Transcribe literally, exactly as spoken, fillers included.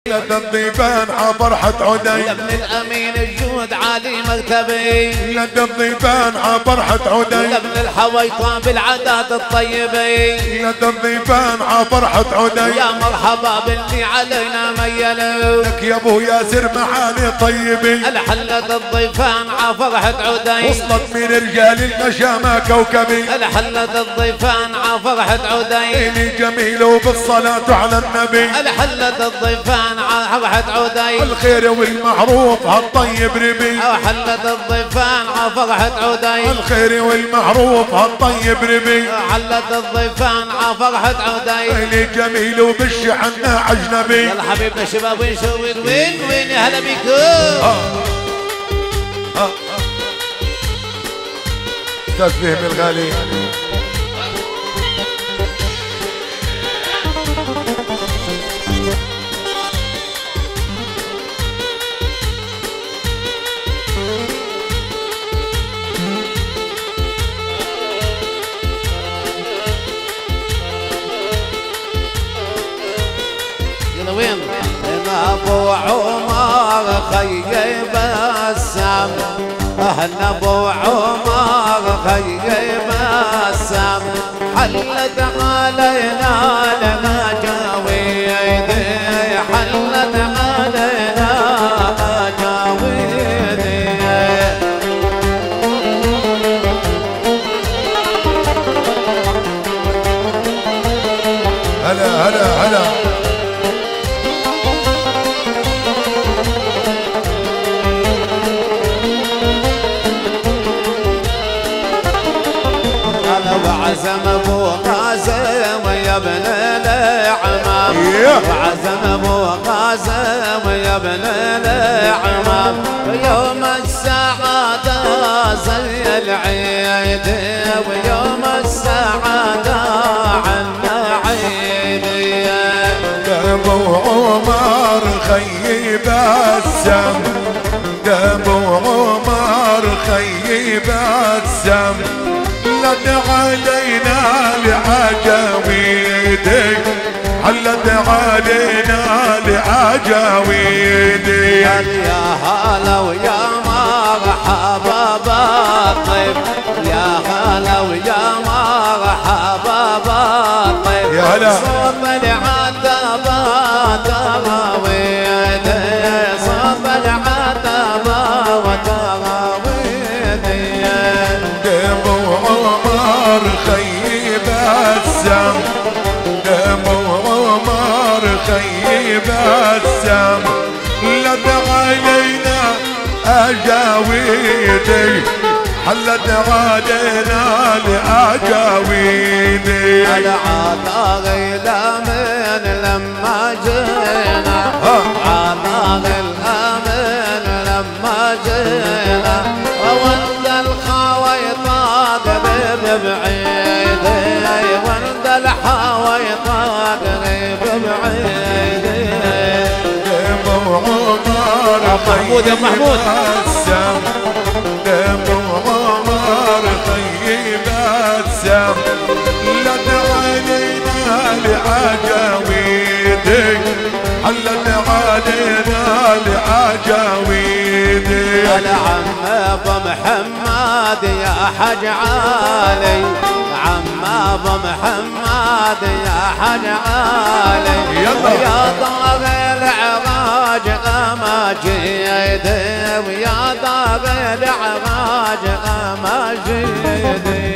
لدى الضيفان عفرحة عدي يا ابن الامين الجود عالي مركبي لدى الضيفان عفرحة عدي يا ابن الحويطة بالعادات الطيبة لدى الضيفان عفرحة عدي يا مرحبا باللي علينا ميلوا لك يا ابو ياسر معاني طيبي الحلة الضيفان عفرحة عدي وصلت من رجال المشامة كوكبي الحلة الضيفان عفرحة عدي إلي جميل وبالصلاة على النبي الحلة الضيفان عفرحة عدي الخير والمعروف هالطيب ربي حلة الضيفان عفرحة عدي الخير والمعروف هالطيب ربي حلة الضيفان عفرحة عدي إلي جميل وبالشحن أجنبي يلا حبيبنا شباب وين شو وين وين وين يا هلا بيكم استاذ فهمي الغالي يلا وين انا ابو عمر خيب السم اهنا ابو عمر خيب السم حلت علينا لنا جاويدي حلت علينا جاويدي هلا هلا هلا وعزم ابو قاسم يا ابن العمام وعزم ابو قاسم يا ابن العمام يوم السعادة زي العيد ويوم السعادة عنا عيد ابو عمر خيب السم ابو عمر خيب السم حلت علينا لعجاويدي حلت علينا لعجاويدي يا هلا ويا مرحبا بالطيب يا هلا ويا مرحبا بالطيب يا هلا صوب العتبة تراويدي صوب العتبة وتراويدي ابو عمر خيب السم ابو عمر خيب السم لد علينا اجاويدي حلت علينا لاجاويدي العطاغي الامن لما جينا عطاغي الامن لما جينا وولد الخويطات غيب بعيد ولد الحويطات غيب بعيد ابو عمر محمود يا محمود السم ابو عمر خيب السم لد علينا لعجاويدي حلت علينا لعجاويدي العم ابو محمد يا حج علي عم ابو محمد يا حج علي يا دار العراج اماجيدي ويا دار العراج اماجيدي